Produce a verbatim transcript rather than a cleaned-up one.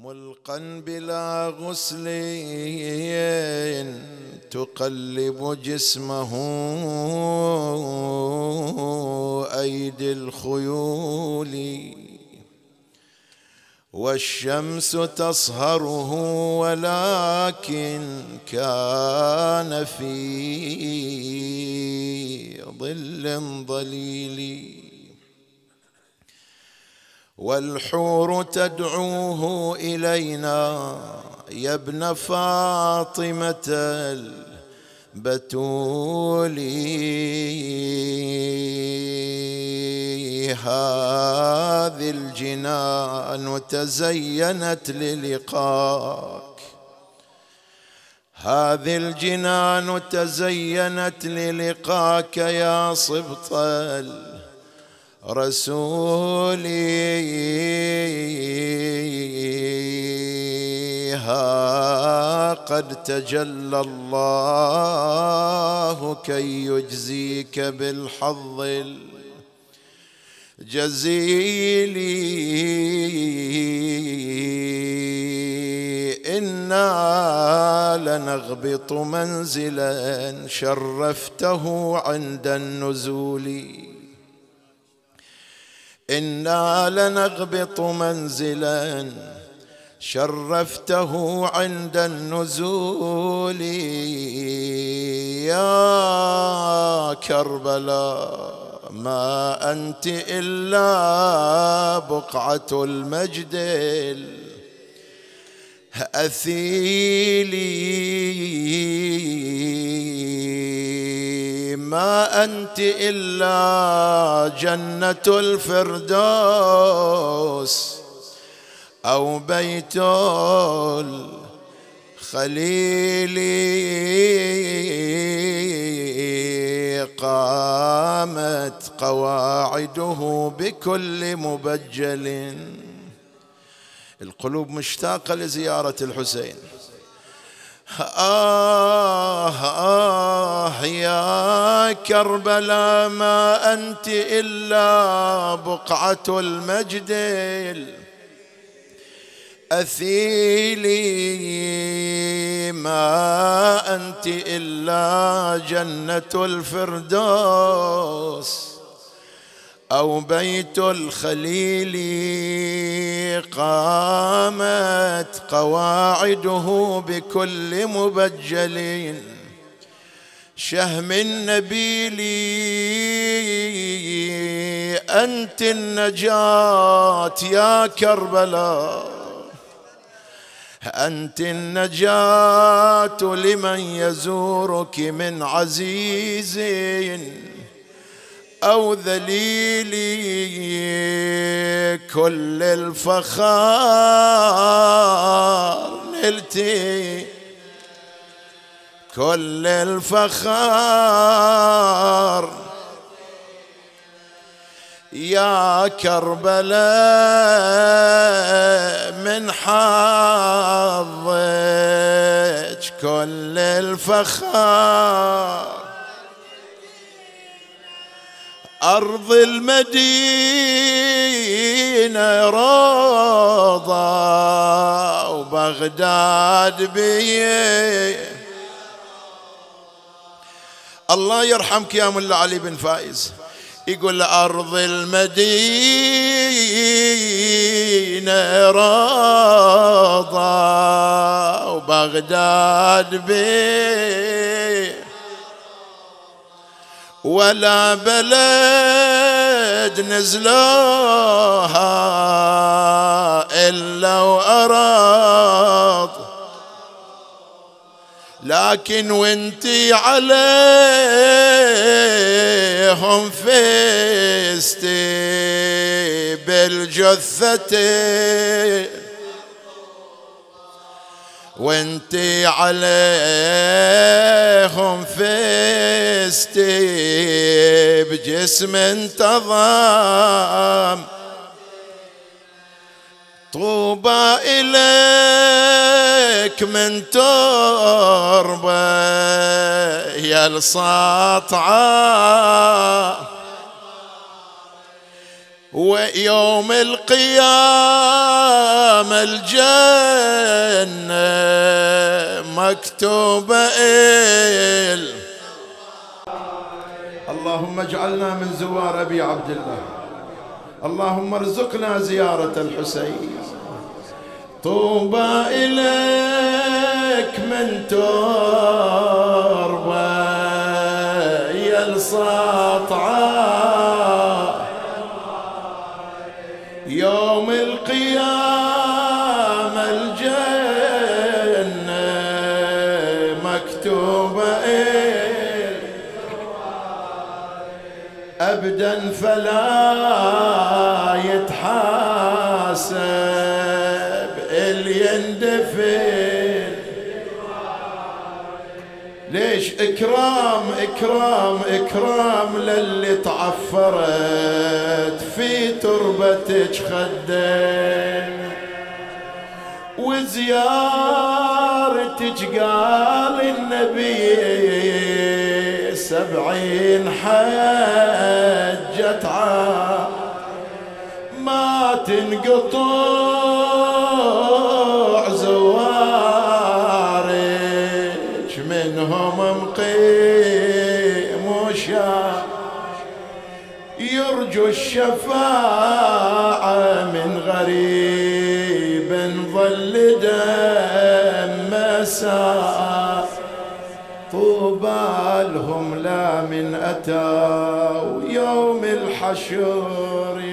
ملقا بلا غسل تقلب جسمه أيدي الخيول، والشمس تصهره ولكن كان في ظل ظليل، والحور تدعوه إلينا يا ابن فاطمة البتول، هذه الجنان تزينت للقاك، هذه الجنان تزينت للقاك يا صبط رسولي، ها قد تجلى الله كي يجزيك بالحظ الجزيل، إنا لنغبط منزلا شرفته عند النزول، إنا لنغبط منزلا شرفته عند النزول، يا كربلاء ما أنت إلا بقعة المجد الأثيل، ما أنت إلا جنة الفردوس أو بيت الخليل، قامت قواعده بكل مبجل، القلوب مشتاقة لزيارة الحسين. آه آه يا كربلاء ما أنت إلا بقعة المجد الأثيل، ما أنت إلا جنة الفردوس أو بيت الخليل، قامت قواعده بكل مبجل شهم النبيل، أنت النجاة يا كربلاء، أنت النجاة لمن يزورك من عزيز أو ذليل، كل الفخار نلتي، كل الفخار يا كربلاء من حظك، كل الفخار أرض المدينة روضة وبغداد بيه. الله يرحمك يا ملا علي بن فايز، يقول أرض المدينة روضة وبغداد بيه، ولا بلد نزلوها إلا وأراض، لكن وانتي عليهم فزتي بالجثة، وانتي عليهم فزتي بجسم انتظام، طوبى إليك من تربة يا الساطعة، ويوم القيامة الجنة مكتوبة إل. اللهم اجعلنا من زوار أبي عبد الله. اللهم ارزقنا زيارة الحسين. طوبى إليك من تربى يا السطعة يوم القيامة الجنة مكتوبة إل. أبدا فلا يتحاسب اللي يندفن. ليش؟ إكرام إكرام إكرام للي تعفرت في تربتك خدم، وزيارتك قال النبي سبعين حجة عام ما تنقطع زوارك منهم مقيم وشاب يرجو الشفاعة من غريب ظل دم مساء. طوبى لهم لا من أتوا يوم الحشر